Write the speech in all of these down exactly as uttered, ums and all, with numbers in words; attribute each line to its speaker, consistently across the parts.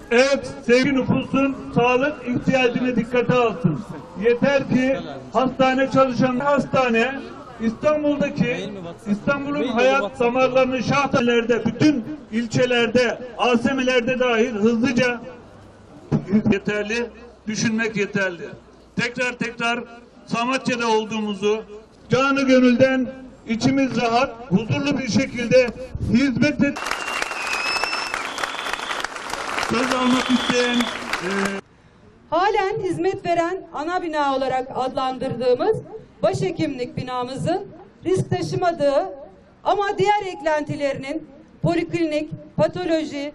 Speaker 1: Evet, sevgili nüfusun sağlık ihtiyacını dikkate alsın. Yeter ki hastane çalışan hastane İstanbul'daki İstanbul'un hayat damarlarını şahtanelerde, bütün ilçelerde, A S M'lerde dahil hızlıca yeterli, düşünmek yeterli. Tekrar tekrar Samatya'da olduğumuzu, canı gönülden içimiz rahat, huzurlu bir şekilde hizmet et. Söz almak isteyen e...
Speaker 2: halen hizmet veren ana bina olarak adlandırdığımız başhekimlik binamızın risk taşımadığı ama diğer eklentilerinin poliklinik, patoloji,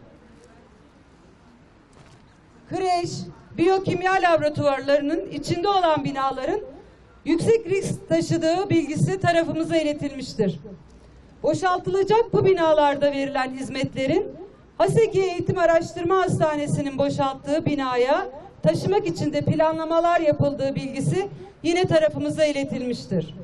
Speaker 2: kreş, biyokimya laboratuvarlarının içinde olan binaların yüksek risk taşıdığı bilgisi tarafımıza iletilmiştir. Boşaltılacak bu binalarda verilen hizmetlerin Haseki Eğitim Araştırma Hastanesi'nin boşalttığı binaya taşımak için de planlamalar yapıldığı bilgisi yine tarafımıza iletilmiştir.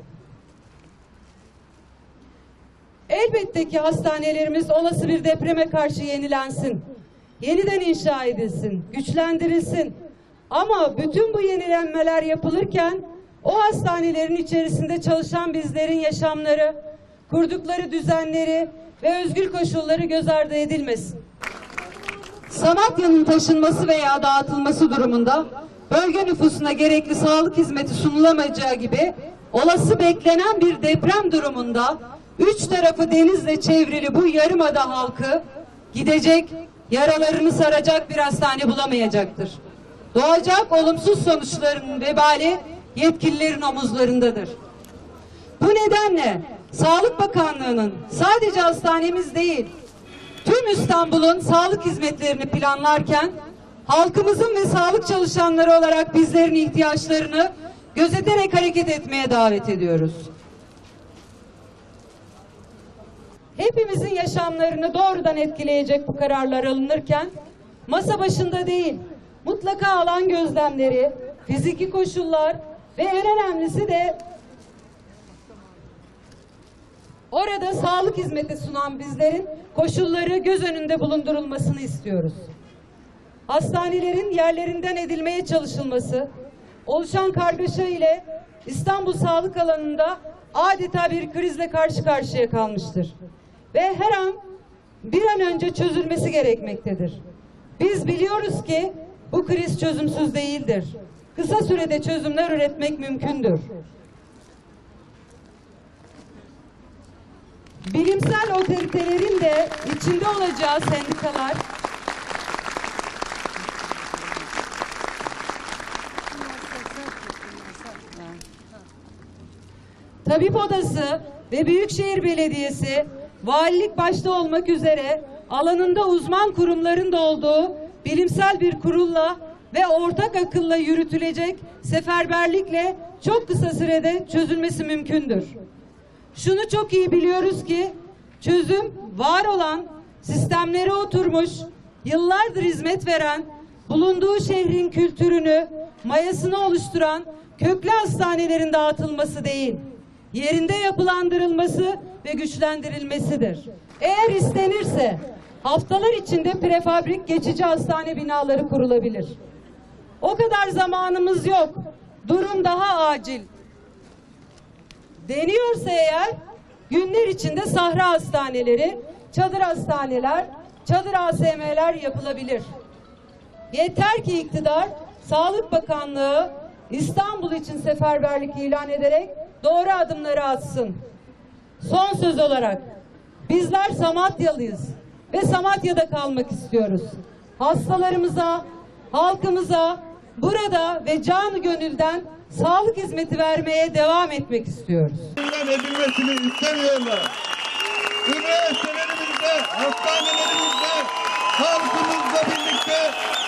Speaker 2: Elbette ki hastanelerimiz olası bir depreme karşı yenilensin, yeniden inşa edilsin, güçlendirilsin. Ama bütün bu yenilenmeler yapılırken o hastanelerin içerisinde çalışan bizlerin yaşamları, kurdukları düzenleri ve özgür koşulları göz ardı edilmesin. Samatya'nın taşınması veya dağıtılması durumunda bölge nüfusuna gerekli sağlık hizmeti sunulamayacağı gibi olası beklenen bir deprem durumunda üç tarafı denizle çevrili bu yarımada halkı gidecek, yaralarını saracak bir hastane bulamayacaktır. Doğacak olumsuz sonuçların vebali yetkililerin omuzlarındadır. Bu nedenle Sağlık Bakanlığı'nın sadece hastanemiz değil, tüm İstanbul'un sağlık hizmetlerini planlarken halkımızın ve sağlık çalışanları olarak bizlerin ihtiyaçlarını gözeterek hareket etmeye davet ediyoruz. Hepimizin yaşamlarını doğrudan etkileyecek bu kararlar alınırken masa başında değil, mutlaka alan gözlemleri, fiziki koşullar ve en önemlisi de orada sağlık hizmeti sunan bizlerin koşulları göz önünde bulundurulmasını istiyoruz. Hastanelerin yerlerinden edilmeye çalışılması, oluşan kargaşa ile İstanbul sağlık alanında adeta bir krizle karşı karşıya kalmıştır. Ve her an bir an önce çözülmesi gerekmektedir. Biz biliyoruz ki bu kriz çözümsüz değildir. Kısa sürede çözümler üretmek mümkündür. Bilimsel otoritelerin de içinde olacağı sendikalar Tabip Odası ve Büyükşehir Belediyesi, valilik başta olmak üzere alanında uzman kurumların da olduğu bilimsel bir kurulla ve ortak akılla yürütülecek seferberlikle çok kısa sürede çözülmesi mümkündür. Şunu çok iyi biliyoruz ki çözüm var olan, sistemlere oturmuş, yıllardır hizmet veren, bulunduğu şehrin kültürünü, mayasını oluşturan köklü hastanelerin dağıtılması değil, yerinde yapılandırılması ve güçlendirilmesidir. Eğer istenirse haftalar içinde prefabrik geçici hastane binaları kurulabilir. O kadar zamanımız yok. Durum daha acil deniyorsa eğer günler içinde sahra hastaneleri, çadır hastaneler, çadır A S M'ler yapılabilir. Yeter ki iktidar, Sağlık Bakanlığı İstanbul için seferberlik ilan ederek doğru adımları atsın. Son söz olarak bizler Samatyalıyız ve Samatya'da kalmak istiyoruz. Hastalarımıza, halkımıza burada ve canı gönülden sağlık hizmeti vermeye devam etmek istiyoruz.
Speaker 1: Edilmesini istemiyorlar. Üniversitelerimizde, hastanelerimizde, halkımızla birlikte